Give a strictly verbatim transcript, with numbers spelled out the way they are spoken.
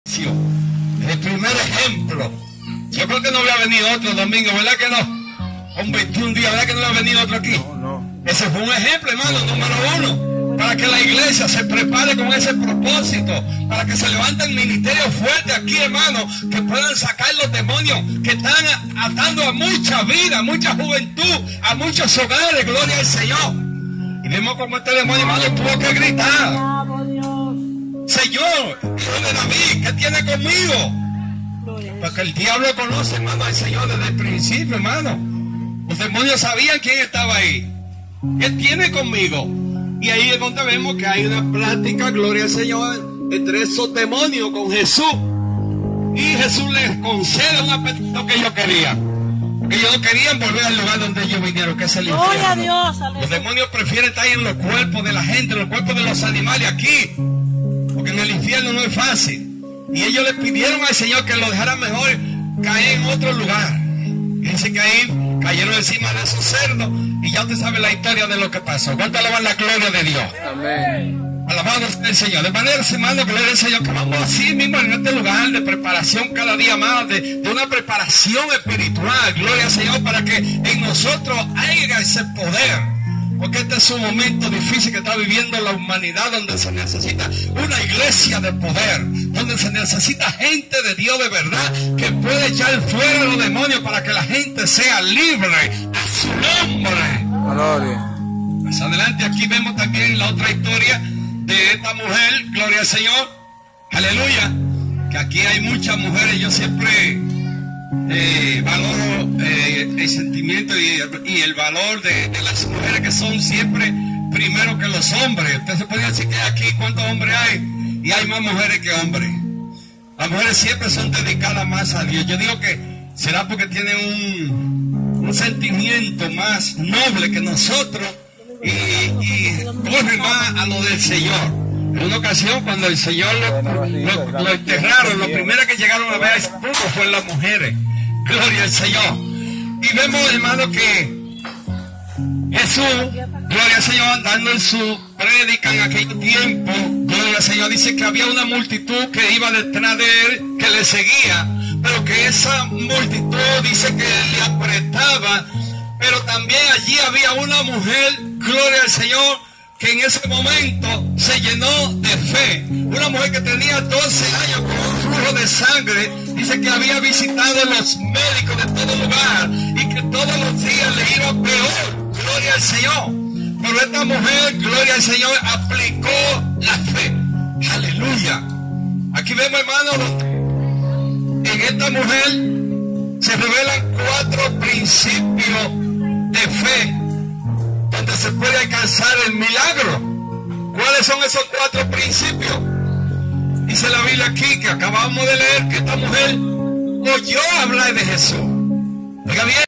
El primer ejemplo. Yo creo que no había venido otro domingo, ¿verdad que no? Con veintiún días, ¿verdad que no había venido otro aquí? No, no. Ese fue un ejemplo, hermano, número uno. Para que la iglesia se prepare con ese propósito. Para que se levanten ministerios fuertes aquí, hermano. Que puedan sacar los demonios que están atando a mucha vida, a mucha juventud, a muchos hogares. Gloria al Señor. Y vemos como este demonio, hermano, tuvo que gritar: Señor, hijo de David, ¿qué tiene conmigo? Porque el diablo conoce, hermano, al Señor desde el principio, hermano. Los demonios sabían quién estaba ahí. ¿Qué tiene conmigo? Y ahí es donde vemos que hay una plática, gloria al Señor, entre esos demonios con Jesús. Y Jesús les concede una petición que ellos querían. Porque ellos no querían volver al lugar donde ellos vinieron, que es el infierno. Gloria a Dios, aleluya. Los demonios prefieren estar en los cuerpos de la gente, en los cuerpos de los animales aquí. Porque en el infierno no es fácil. Y ellos le pidieron al Señor que lo dejara mejor caer en otro lugar. Y dice que ahí cayeron encima de esos cerdos. Y ya usted sabe la historia de lo que pasó. ¿Cuánto alaban la gloria de Dios? Amén. Alabado sea el Señor. De manera, hermano, gloria al Señor, que vamos así mismo en este lugar de preparación cada día más, de, de una preparación espiritual. Gloria al Señor, para que en nosotros haya ese poder. Porque este es un momento difícil que está viviendo la humanidad, donde se necesita una iglesia de poder, donde se necesita gente de Dios de verdad, que puede echar fuera a los demonios para que la gente sea libre a su nombre. Gloria. Más adelante aquí vemos también la otra historia de esta mujer, gloria al Señor, aleluya, que aquí hay muchas mujeres. Yo siempre Eh, valoro eh, el sentimiento y, y el valor de, de las mujeres, que son siempre primero que los hombres. Usted se puede decir que aquí cuántos hombres hay, y hay más mujeres que hombres. Las mujeres siempre son dedicadas más a Dios. Yo digo que será porque tienen un, un sentimiento más noble que nosotros, y, y corren más a lo del Señor. En una ocasión, cuando el Señor lo, lo, lo enterraron, lo primero que llegaron a ver a ese punto fue las mujeres. Gloria al Señor. Y vemos, hermano, que Jesús, gloria al Señor, dando en su prédica en aquel tiempo, gloria al Señor, dice que había una multitud que iba detrás de él, que le seguía, pero que esa multitud, dice que le apretaba, pero también allí había una mujer, gloria al Señor, que en ese momento se llenó de fe. Una mujer que tenía doce años con un flujo de sangre. Dice que había visitado a los médicos de todo lugar y que todos los días le iba peor. Gloria al Señor. Pero esta mujer, gloria al Señor, aplicó la fe. Aleluya. Aquí vemos, hermano, en esta mujer se revelan cuatro principios de fe donde se puede alcanzar el milagro. ¿Cuáles son esos cuatro principios? Dice la Biblia aquí, que acabamos de leer, que esta mujer oyó hablar de Jesús. Oiga bien.